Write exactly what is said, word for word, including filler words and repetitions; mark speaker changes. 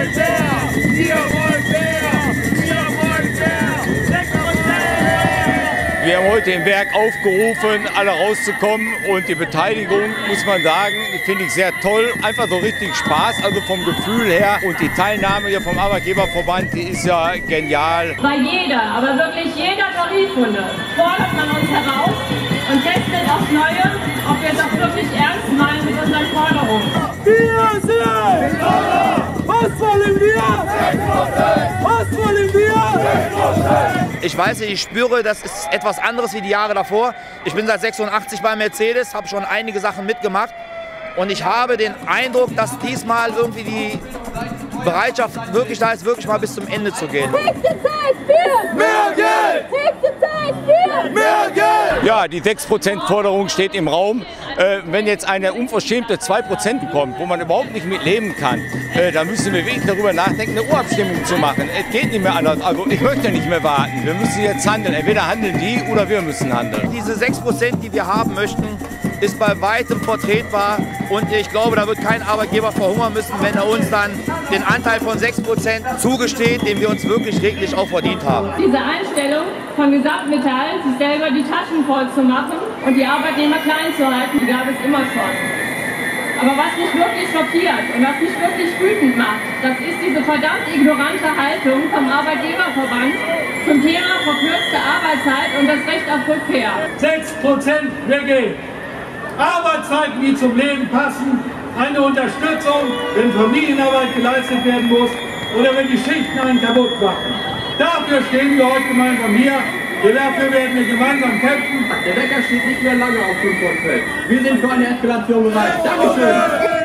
Speaker 1: wollen mehr! Wir wollen mehr! Wir wollen mehr! sechs Prozent!
Speaker 2: Wir haben heute im Werk aufgerufen, alle rauszukommen, und die Beteiligung, muss man sagen, finde ich sehr toll. Einfach so richtig Spaß, also vom Gefühl her. Und die Teilnahme hier vom Arbeitgeberverband, die ist ja genial.
Speaker 3: Bei jeder, aber wirklich jeder Tarifrunde fordert man uns heraus und testet aufs Neue, ob wir es auch wirklich ernst meinen mit unseren Forderungen.
Speaker 1: Wir sind! Was wollen wir? Was wollen wir?
Speaker 4: Ich weiß nicht, ich spüre, das ist etwas anderes wie die Jahre davor. Ich bin seit sechsundachtzig bei Mercedes, habe schon einige Sachen mitgemacht. Und ich habe den Eindruck, dass diesmal irgendwie die Bereitschaft wirklich da ist, wirklich mal bis zum Ende zu gehen.
Speaker 5: Höchste Zeit für
Speaker 1: Mehr Geld!
Speaker 5: Höchste Zeit für
Speaker 1: Mehr Geld!
Speaker 2: Ja, die sechs Prozent Forderung steht im Raum. Äh, wenn jetzt eine unverschämte zwei Prozent kommt, wo man überhaupt nicht mit leben kann, äh, dann müssen wir wirklich darüber nachdenken, eine Urabstimmung zu machen. Es geht nicht mehr anders. Also ich möchte nicht mehr warten. Wir müssen jetzt handeln. Entweder handeln die oder wir müssen handeln.
Speaker 4: Diese sechs Prozent, die wir haben möchten, ist bei weitem vertretbar. Und ich glaube, da wird kein Arbeitgeber verhungern müssen, wenn er uns dann den Anteil von sechs Prozent zugesteht, den wir uns wirklich redlich auch verdient haben.
Speaker 3: Diese Einstellung von Gesamtmetall, sich selber die Taschen voll zu machen und die Arbeitnehmer klein zu halten, die gab es immer schon. Aber was mich wirklich schockiert und was mich wirklich wütend macht, das ist diese verdammt ignorante Haltung vom Arbeitgeberverband zum Thema verkürzte Arbeitszeit und das Recht auf Rückkehr.
Speaker 1: sechs Prozent mehr Geld. Arbeitszeiten, die zum Leben passen. Eine Unterstützung, wenn Familienarbeit geleistet werden muss oder wenn die Schichten einen kaputt machen. Dafür stehen wir heute gemeinsam hier. Dafür werden wir gemeinsam kämpfen.
Speaker 6: Der Wecker steht nicht mehr lange auf fünf Uhr zwölf. Wir sind für eine Eskalation bereit. Dankeschön.